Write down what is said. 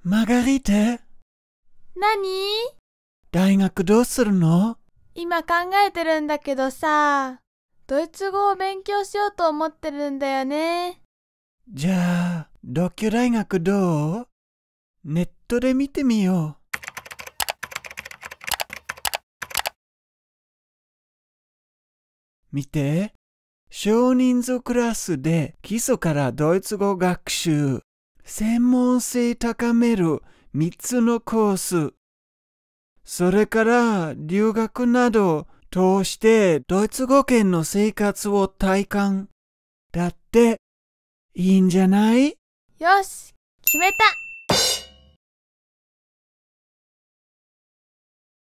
マガリテ、 何？ 大学どうするの？ 今考えてるんだけどさ、ドイツ語を勉強しようと思ってるんだよね。 じゃあ、独協大学どう？ネットで見てみよう。見て。少人数クラスで基礎からドイツ語学習、専門性高める3つのコース。それから留学など通してドイツ語圏の生活を体感。だっていいんじゃない？ よし、決めた。